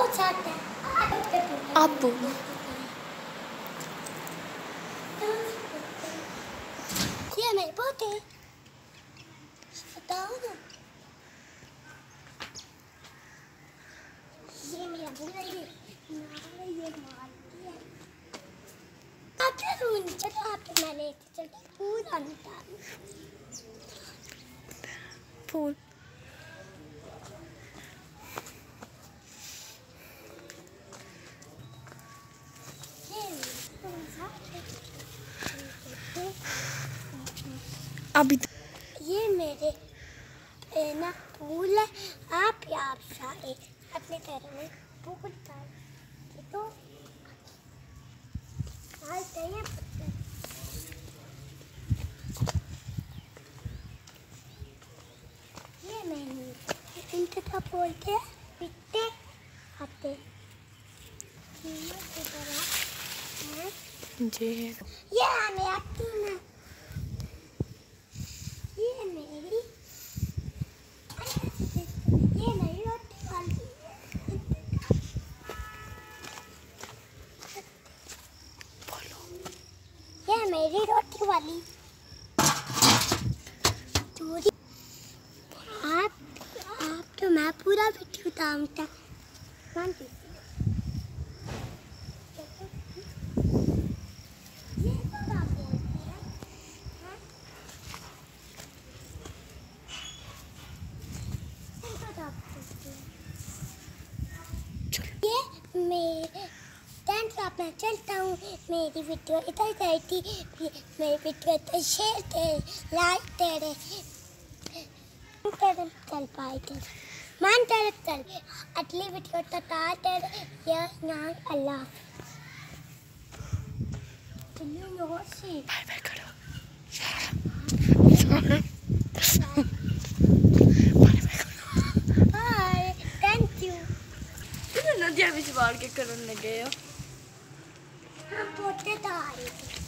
आप बोलो। ये मेरे पोते बताओ ना। ये मेरा बुरा ये मार दिया। आप चलो आप मैं लेके चलती पूरा निकाल फूल अभी ये मेरे ना फूल है। आप सारे अपने पैरों में फूल डाल तो डालते हैं। ये मैंने इनके क्या बोलते हैं पिट्टे आते जी ये हमें आती ना। ये मेरी रोटी वाली बोलो। ये मेरी रोटी वाली चोरी। आप तो मैं पूरा वीडियो डालता मैं चलता हूँ। मेरी वीडियो इधर गई थी। मेरी वीडियो तो शेयर कर लाइक कर चल पाए थे मान तरफ चल अगली वीडियो तक या नाम अल्लाह बाय बाय करो। Bye thank you. नदिया बिच बाढ़ के करने लगे हो। हम पोते तो आए थे।